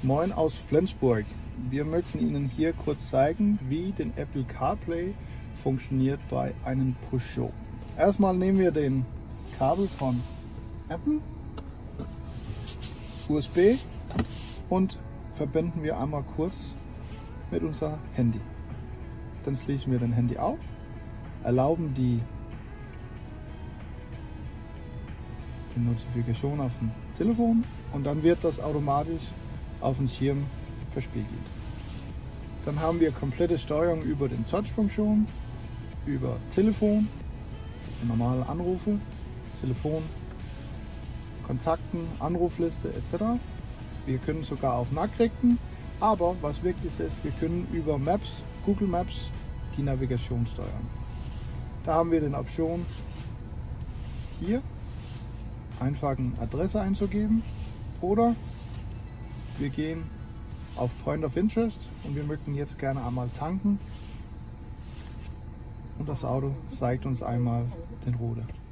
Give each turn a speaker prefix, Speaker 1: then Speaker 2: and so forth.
Speaker 1: Moin aus Flensburg. Wir möchten Ihnen hier kurz zeigen, wie den Apple CarPlay funktioniert bei einem Peugeot. Erstmal nehmen wir den Kabel von Apple, USB, und verbinden wir einmal kurz mit unser Handy. Dann schließen wir den Handy auf, erlauben die Notifikation auf dem Telefon und dann wird das automatisch auf dem Schirm verspiegelt. Dann haben wir komplette Steuerung über den Touch-Funktion, über Telefon, das sind normale Anrufe, Telefon, Kontakten, Anrufliste etc. Wir können sogar auf Nachrichten, aber was wichtig ist, wir können über Maps, Google Maps, die Navigation steuern. Da haben wir die Option, hier einfach eine Adresse einzugeben, oder wir gehen auf Point of Interest und wir möchten jetzt gerne einmal tanken und das Auto zeigt uns einmal den Route.